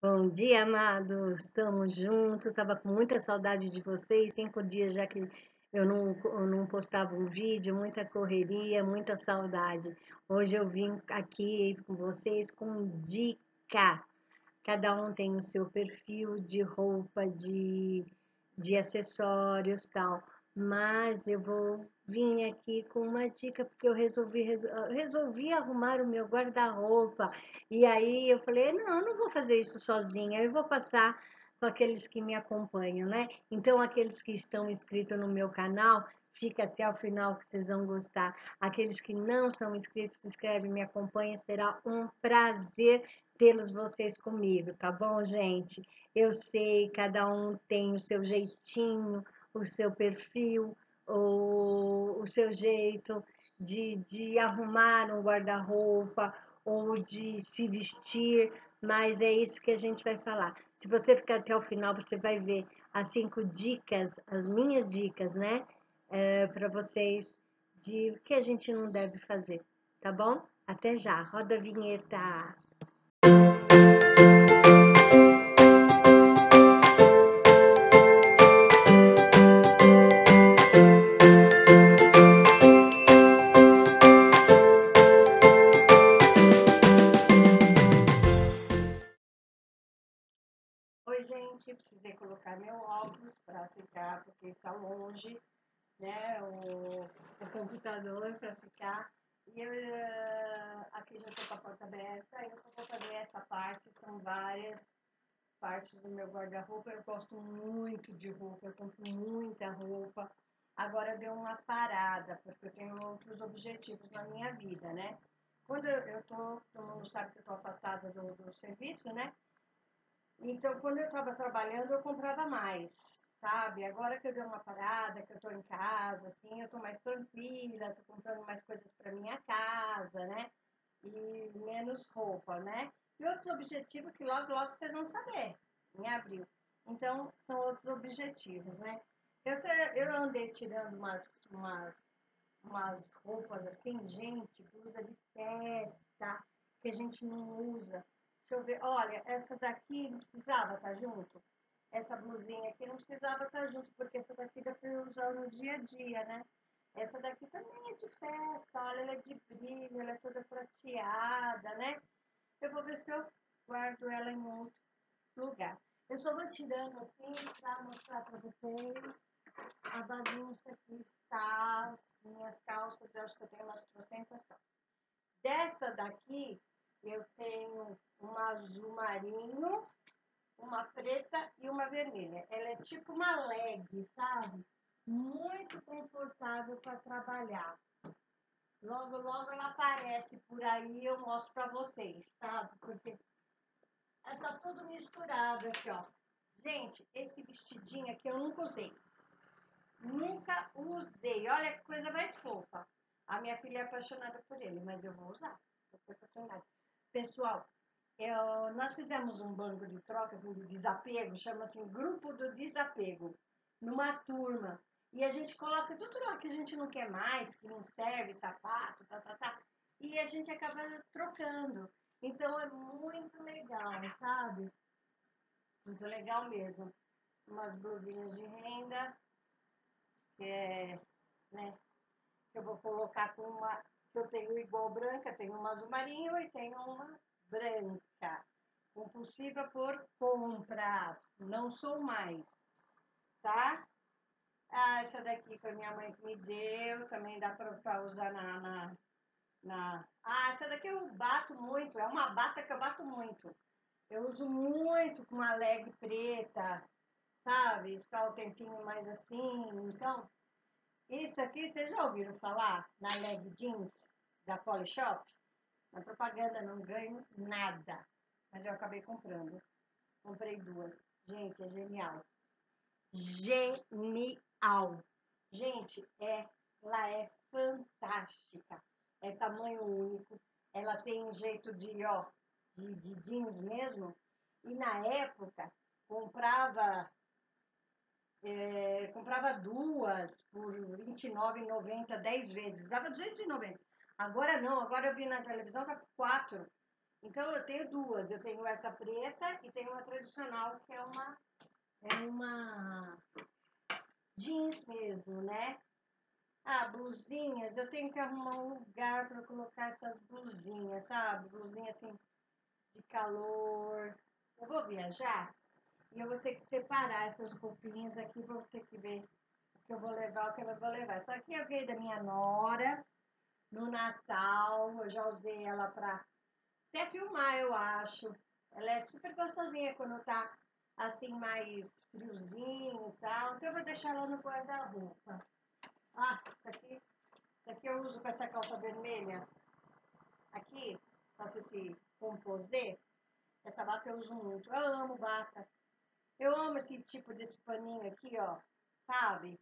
Bom dia, amados. Estamos juntos. Tava com muita saudade de vocês. 5 dias já que eu não postava um vídeo, muita correria, muita saudade. Hoje eu vim aqui com vocês com dica. Cada um tem o seu perfil de roupa, de acessórios, tal. Mas eu vou vir aqui com uma dica porque eu resolvi arrumar o meu guarda-roupa. E aí eu falei, não, eu não vou fazer isso sozinha, eu vou passar com aqueles que me acompanham, né? Então, aqueles que estão inscritos no meu canal, fica até o final que vocês vão gostar. Aqueles que não são inscritos, se inscrevem, me acompanham, será um prazer tê-los vocês comigo, tá bom, gente? Eu sei, cada um tem o seu jeitinho, o seu perfil, o seu jeito de arrumar um guarda-roupa ou de se vestir, mas é isso que a gente vai falar. Se você ficar até o final, você vai ver as 5 dicas, as minhas dicas, né? Para vocês de o que a gente não deve fazer, tá bom? Até já, roda a vinheta. Oi, gente, precisei colocar meu óculos para ficar, porque está longe, né, o computador para ficar. E eu aqui já estou com a porta aberta, eu só vou fazer essa parte, são várias partes do meu guarda-roupa. Eu gosto muito de roupa, eu compro muita roupa. Agora deu uma parada, porque eu tenho outros objetivos na minha vida, né? Quando eu tô, todo mundo sabe que eu tô afastada do serviço, né? Então, quando eu estava trabalhando, eu comprava mais, sabe? Agora que eu dei uma parada, que eu estou em casa, assim, eu estou mais tranquila, estou comprando mais coisas para minha casa, né? E menos roupa, né? E outros objetivos que logo, logo vocês vão saber, em abril. Então, são outros objetivos, né? Eu andei tirando umas roupas assim, gente, blusa de festa, que a gente não usa. Deixa eu ver, olha, essa daqui não precisava estar junto. Essa blusinha aqui não precisava estar junto, porque essa daqui dá para usar no dia a dia, né? Essa daqui também é de festa, olha, ela é de brilho, ela é toda prateada, né? Eu vou ver se eu guardo ela em outro lugar. Eu só vou tirando assim para mostrar para vocês a bagunça que está as minhas calças. Eu acho que eu tenho umas 300 calças. Desta daqui, eu tenho uma azul marinho, uma preta e uma vermelha. Ela é tipo uma leg, sabe? Muito confortável para trabalhar. Logo, logo ela aparece por aí, eu mostro para vocês, sabe? Porque tá tudo misturado aqui, ó. Gente, esse vestidinho aqui eu nunca usei. Nunca usei. Olha que coisa mais fofa. A minha filha é apaixonada por ele, mas eu vou usar. Eu sou apaixonada. Pessoal, nós fizemos um banco de trocas de desapego, chama-se Grupo do Desapego, numa turma. E a gente coloca tudo lá que a gente não quer mais, que não serve, sapato, tá. E a gente acaba trocando. Então é muito legal, sabe? Muito legal mesmo. Umas blusinhas de renda, que é, né? Que eu vou colocar com uma que eu tenho igual branca, tenho uma azul marinho e tenho uma branca. Compulsiva por compras, não sou mais, tá? Ah, essa daqui foi minha mãe que me deu, também dá para usar Ah, essa daqui eu bato muito, é uma bata que eu bato muito. Eu uso muito com uma leg preta, sabe? Ficar o tempinho mais assim, então isso aqui, vocês já ouviram falar na leg jeans da Polishop? Na propaganda não ganho nada, mas eu acabei comprando. Comprei duas. Gente, é genial. Genial. Gente, ela é fantástica. É tamanho único. Ela tem um jeito de jeans mesmo. E na época, comprava comprava duas por R$ 29,90, 10 vezes, dava R$ 290. Agora não, agora eu vi na televisão, tá por 4. Então eu tenho duas, eu tenho essa preta e tenho uma tradicional que é uma jeans mesmo, né? Ah, blusinhas, eu tenho que arrumar um lugar para colocar essas blusinhas, sabe? Blusinha assim de calor. Eu vou viajar e eu vou ter que separar essas roupinhas aqui, vou ter que ver o que eu vou levar, o que eu não vou levar. Essa aqui eu ganhei da minha nora no Natal, eu já usei ela para até filmar, eu acho. Ela é super gostosinha quando tá assim mais friozinho e tal. Então eu vou deixar ela no guarda-roupa. Ah, isso aqui eu uso com essa calça vermelha. Aqui, faço esse composê. Essa bata eu uso muito. Eu amo bata. Eu amo esse tipo desse paninho aqui, ó. Sabe?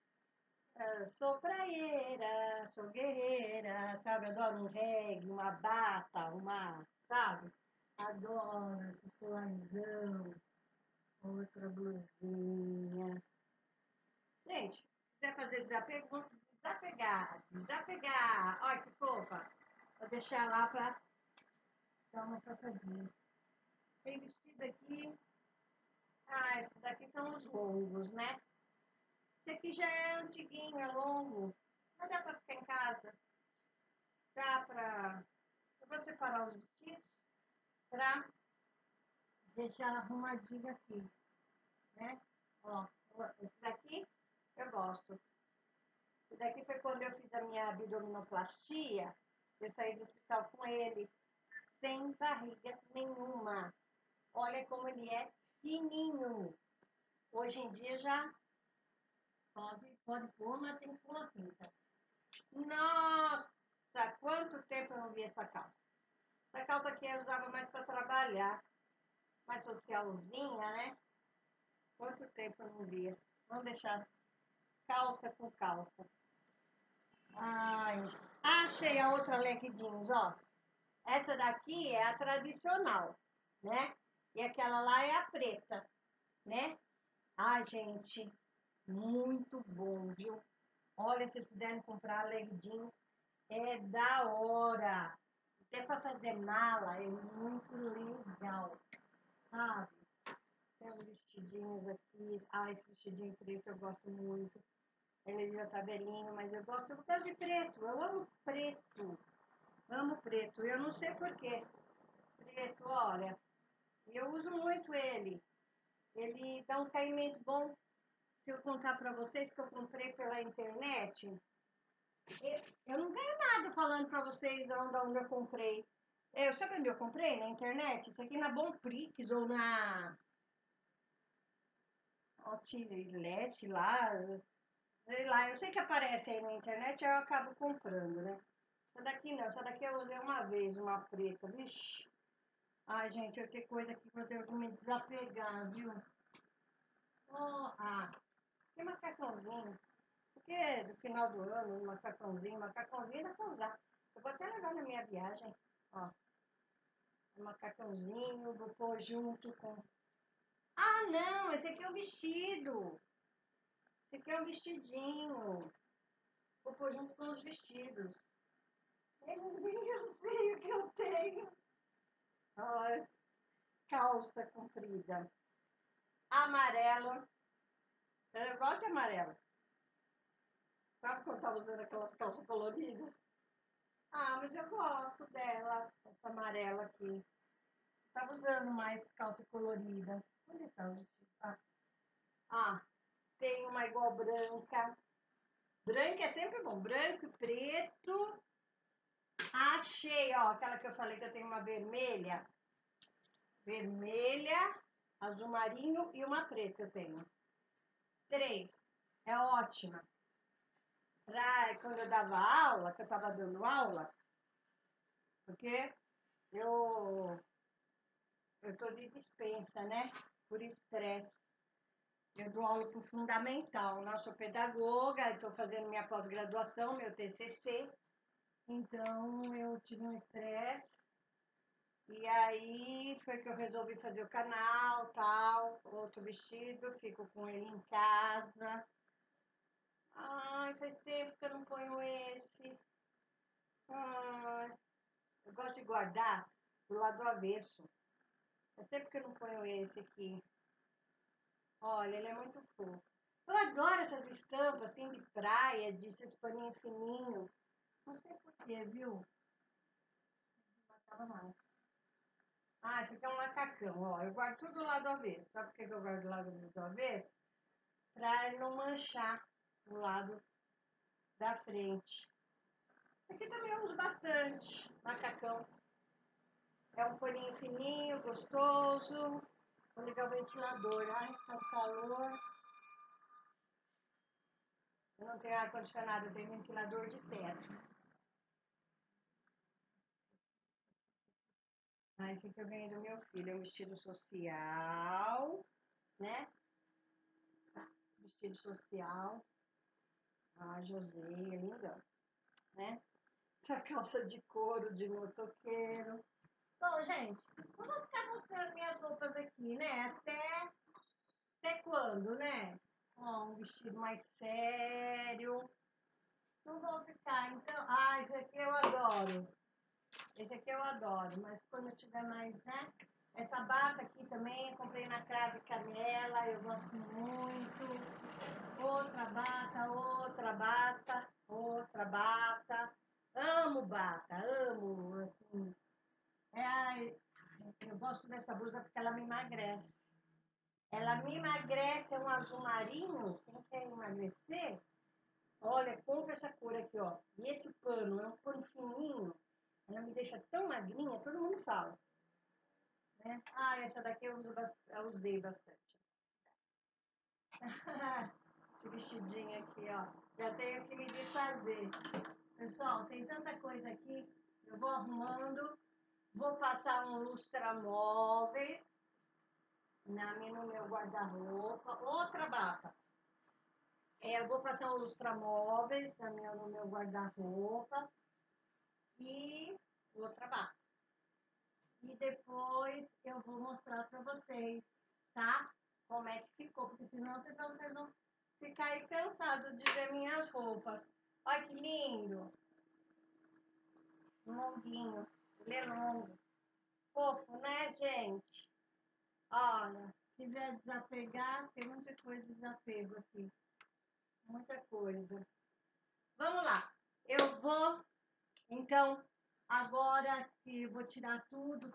Sou praieira, sou guerreira, sabe? Adoro um reggae, uma bata, sabe? Adoro esse colarzão, outra blusinha. Gente, se quiser fazer desapego, vamos desapegar, desapegar. Olha que fofa. Vou deixar lá para dar uma passadinha. Tem vestido aqui. Ah, esses daqui são os longos, né? Esse aqui já é antiguinho, é longo. Não dá para ficar em casa. Dá para. Eu vou separar os vestidos para deixar arrumadinho aqui, né? Ó, esse daqui eu gosto. Esse daqui foi quando eu fiz a minha abdominoplastia. Eu saí do hospital com ele, sem barriga nenhuma. Olha como ele é fininho. Hoje em dia já pode pôr, mas tem que pôr assim, tá? Nossa, quanto tempo eu não vi essa calça. Essa calça aqui eu usava mais para trabalhar, mais socialzinha, né? Quanto tempo eu não via. Vamos deixar calça com calça. Ai, achei a outra leque jeans, ó. Essa daqui é a tradicional, né? E aquela lá é a preta, né? Ai, gente, muito bom, viu? Olha, se puderem comprar leg jeans, é da hora. Até para fazer mala é muito legal, sabe? Tem uns vestidinhos aqui. Ah, esse vestidinho preto eu gosto muito. Ele já tá velhinho, mas eu gosto de preto. Eu amo preto. Amo preto. Eu não sei por quê. Preto, olha. Eu uso muito ele. Ele dá um caimento bom. Se eu contar para vocês que eu comprei pela internet, eu não ganho nada falando para vocês onde eu comprei. Sabe onde eu comprei? Na internet? Isso aqui na Bomprix ou na Outlet lá. Sei lá, eu sei que aparece aí na internet, eu acabo comprando, né? Essa daqui não, essa daqui eu usei uma vez, uma preta, vixi. Ai, gente, eu tenho coisa que eu tenho que me desapegar, viu? Oh, tem macacãozinho. Porque no final do ano, macacãozinho dá pra usar. Eu vou até levar na minha viagem, ó. Um macacãozinho, vou pôr junto com... Ah, não, esse aqui é o vestido. Esse aqui é um vestidinho. Vou pôr junto com os vestidos. Eu nem sei o que eu tenho. Olha, calça comprida. Amarelo. Eu gosto de amarelo. Sabe quando eu tava usando aquelas calças coloridas? Ah, mas eu gosto dela, essa amarela aqui. Tava usando mais calça colorida. Onde tá o vestido? Tem uma igual branca. Branca é sempre bom. Branco e preto. Achei, ó, aquela que eu falei que eu tenho uma vermelha. Vermelha, azul marinho e uma preta eu tenho. 3. É ótima. Quando eu dava aula, que eu estava dando aula, porque eu tô de dispensa, né? Por estresse. Eu dou aula para o fundamental, né? Eu sou pedagoga, estou fazendo minha pós-graduação, meu TCC. Então, eu tive um estresse. E aí, foi que eu resolvi fazer o canal, tal, outro vestido, fico com ele em casa. Ai, faz tempo que eu não ponho esse. Ai, eu gosto de guardar do lado avesso. Faz tempo que eu não ponho esse aqui. Olha, ele é muito fofo. Eu adoro essas estampas assim de praia, de esses paninhos fininhos. Não sei porquê, viu? Não matava mais. Ah, esse aqui é um macacão, ó. Eu guardo tudo do lado avesso. Sabe por que eu guardo do lado do avesso? Pra não manchar o lado da frente. Esse aqui também eu uso bastante. Macacão. É um paninho fininho, gostoso. Vou ligar o ventilador. Ai, tá calor. Eu não tenho ar-condicionado, eu tenho ventilador de teto. Ah, esse aqui eu ganhei do meu filho. É um vestido social, né? Vestido social. Ah, José, é lindo, né? Essa calça de couro de motoqueiro. Bom, gente, eu vou ficar mostrando minhas roupas aqui, né? Até quando, né? Ó, um vestido mais sério. Não vou ficar, então. Ah, esse aqui eu adoro. Esse aqui eu adoro, mas quando eu tiver mais, né? Essa bata aqui também, eu comprei na Crave Canela, eu gosto muito. Outra bata, outra bata, outra bata. Amo bata, amo, assim. Eu gosto dessa blusa porque ela me emagrece. Ela me emagrece, é um azul marinho. Quem quer emagrecer, olha, compra essa cor aqui, ó. E esse pano, é um pano fininho. Ela me deixa tão magrinha, todo mundo fala. Né? Ah, essa daqui eu usei bastante. Esse vestidinho aqui, ó. Já tenho que me desfazer. Pessoal, tem tanta coisa aqui. Eu vou arrumando. Vou passar um lustramóveis no meu guarda-roupa. Outra bata. Eu vou passar um lustramóveis no meu guarda-roupa. E outra bata. E depois eu vou mostrar para vocês, tá? Como é que ficou, porque senão vocês vão ficar aí cansados de ver minhas roupas. Olha que lindo! Um longuinho, ele é longo. Fofo, né, gente? Olha, se quiser desapegar, tem muita coisa de desapego aqui. Muita coisa. Vamos lá. Eu vou, então, agora que vou tirar tudo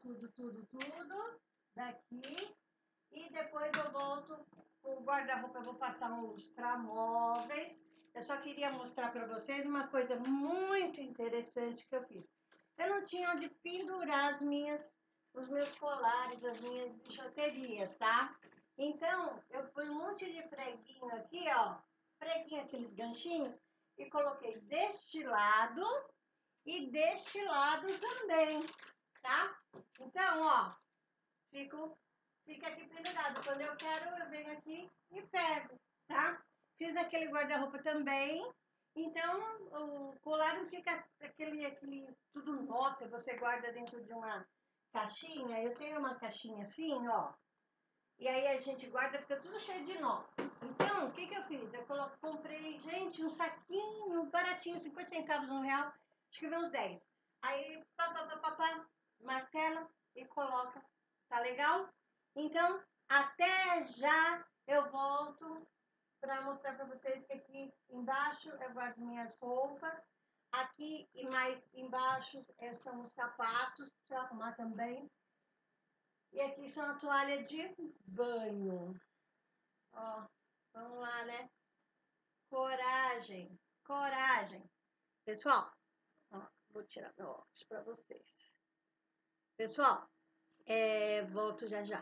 daqui. E depois eu volto com o guarda-roupa, eu vou passar um lustramóveis. Eu só queria mostrar para vocês uma coisa muito interessante que eu fiz. Eu não tinha onde pendurar os meus colares, as minhas bijuterias, tá? Então, eu pus um monte de preguinho aqui, ó. Preguinho, aqueles ganchinhos. E coloquei deste lado e deste lado também, tá? Então, ó, fica aqui pendurado. Quando eu quero, eu venho aqui e pego, tá? Fiz aquele guarda-roupa também. Então, o colar não fica aquele tudo nosso, você guarda dentro de uma caixinha. Eu tenho uma caixinha assim, ó. E aí a gente guarda, fica tudo cheio de nó. Então, o que eu fiz? Eu comprei, gente, um saquinho baratinho, 50 centavos, R$1. Acho que veio uns 10. Aí, martela e coloca. Tá legal? Então, até já eu volto para mostrar para vocês que aqui embaixo eu guardo minhas roupas. Aqui e mais embaixo são os sapatos, para arrumar também. E aqui são a toalha de banho. Ó, vamos lá, né? Coragem, coragem. Pessoal, ó, vou tirar meu óculos para vocês. Pessoal, volto já já.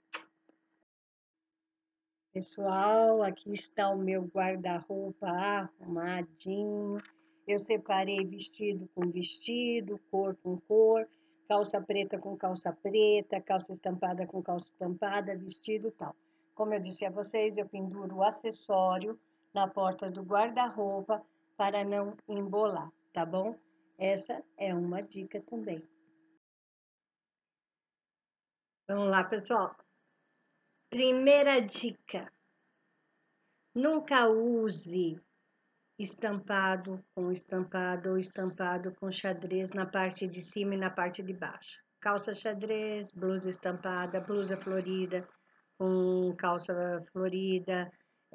Pessoal, aqui está o meu guarda-roupa arrumadinho. Eu separei vestido com vestido, cor com cor, calça preta com calça preta, calça estampada com calça estampada, vestido tal. Como eu disse a vocês, eu penduro o acessório na porta do guarda-roupa para não embolar, tá bom? Essa é uma dica também. Vamos lá, pessoal. Primeira dica. Nunca use estampado com estampado ou estampado com xadrez na parte de cima e na parte de baixo. calça xadrez, blusa estampada, blusa florida, com calça florida,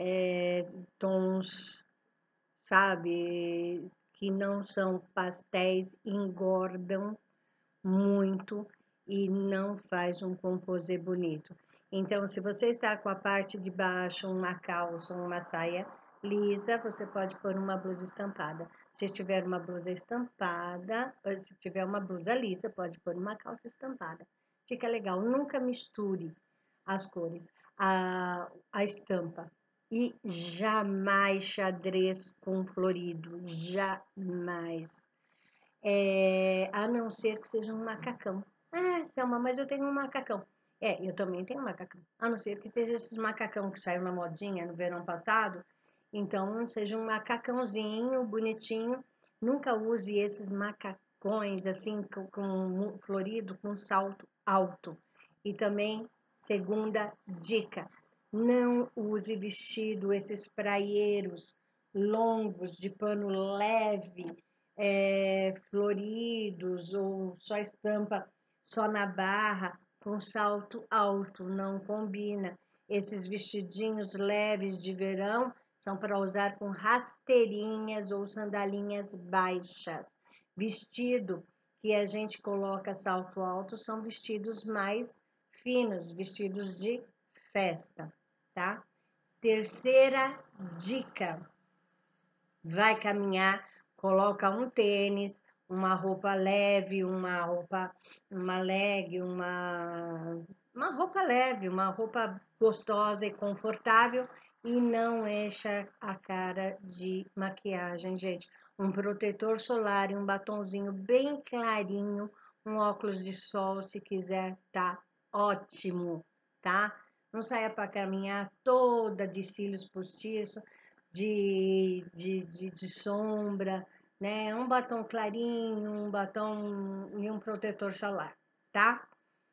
tons, sabe, que não são pastéis, engordam muito e não faz um composê bonito. Então, se você está com a parte de baixo, uma calça, uma saia lisa, você pode pôr uma blusa estampada. Se tiver uma blusa estampada, se tiver uma blusa lisa, pode pôr uma calça estampada. Fica legal. Nunca misture as cores, a estampa. E jamais xadrez com florido, jamais. A não ser que seja um macacão. Ah, Selma, mas eu tenho um macacão. Eu também tenho um macacão. A não ser que seja esses macacão que saiu na modinha no verão passado. Então, seja um macacãozinho bonitinho. Nunca use esses macacões assim, com florido, com salto alto. E também, segunda dica, não use vestido, esses praieiros longos, de pano leve, floridos ou só estampa só na barra, com salto alto, não combina. Esses vestidinhos leves de verão são para usar com rasteirinhas ou sandalinhas baixas. Vestido que a gente coloca salto alto são vestidos mais finos, vestidos de festa, tá? Terceira dica: vai caminhar, coloca um tênis, uma roupa leve, uma leg, uma roupa leve, uma roupa gostosa e confortável e não encha a cara de maquiagem, gente. Um protetor solar e um batonzinho bem clarinho, um óculos de sol, se quiser, tá ótimo, tá? Não saia para caminhar toda de cílios postiços, de sombra, né? Um batom clarinho, um batom e um protetor solar, tá?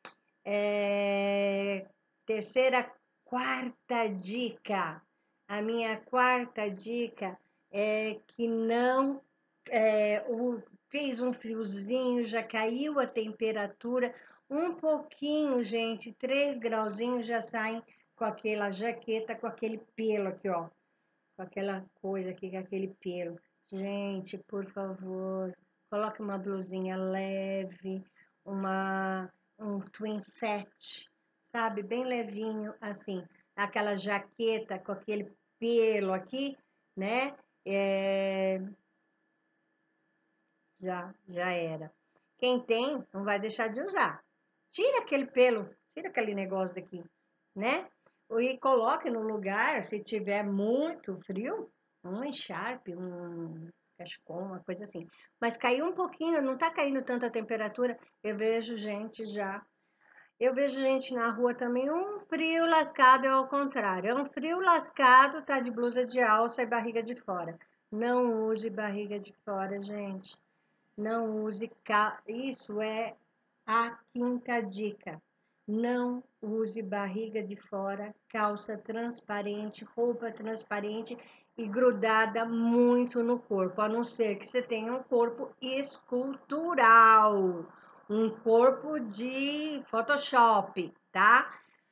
Terceira, quarta dica. A minha quarta dica é que não fez um friozinho, já caiu a temperatura, um pouquinho, gente, 3 grauzinhos já saem com aquela jaqueta, com aquele pelo aqui, ó, com aquela coisa aqui, com aquele pelo. Gente, por favor, coloque uma blusinha leve, um twin set, sabe? Bem levinho, assim. Aquela jaqueta com aquele pelo aqui, né? Já era. Quem tem, não vai deixar de usar. Tira aquele pelo, tira aquele negócio daqui, né? E coloque no lugar, se tiver muito frio, um encharpe, um cachecol, uma coisa assim. Mas caiu um pouquinho, não tá caindo tanta temperatura, eu vejo gente já. Eu vejo gente na rua também, um frio lascado é ao contrário. É um frio lascado, tá de blusa de alça e barriga de fora. Não use barriga de fora, gente. Não use isso é a quinta dica. Não use barriga de fora, calça transparente, roupa transparente e grudada muito no corpo, a não ser que você tenha um corpo escultural, um corpo de Photoshop, tá?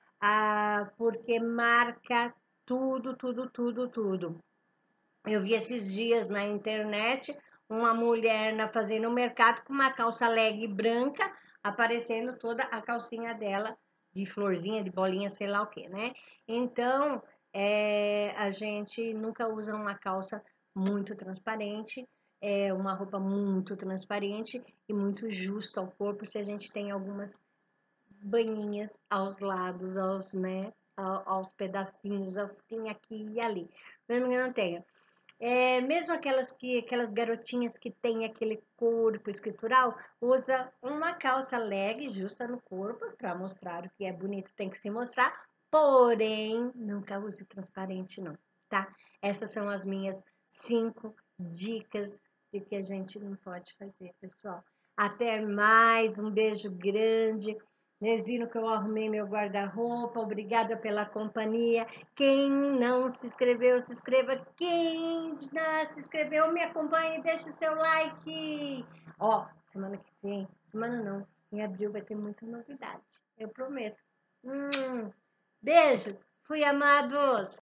Porque marca tudo, tudo, tudo, tudo. Eu vi esses dias na internet uma mulher fazendo um mercado com uma calça leg branca, aparecendo toda a calcinha dela de florzinha, de bolinha, sei lá o que, né? Então, a gente nunca usa uma calça muito transparente, uma roupa muito transparente e muito justa ao corpo, se a gente tem algumas banhinhas aos lados, né, aos pedacinhos, assim, aqui e ali. Mesmo que não tenha. Mesmo aquelas garotinhas que têm aquele corpo escritural, usa uma calça leg justa no corpo para mostrar o que é bonito, tem que se mostrar, porém, nunca use transparente não, tá? Essas são as minhas 5 dicas de que a gente não pode fazer, pessoal. Até mais, um beijo grande. Resino que eu arrumei meu guarda-roupa, obrigada pela companhia. Quem não se inscreveu, se inscreva. Quem já se inscreveu, me acompanhe e deixe seu like. Ó, semana que vem, semana não, Em abril vai ter muita novidade, eu prometo. Beijo, fui amados!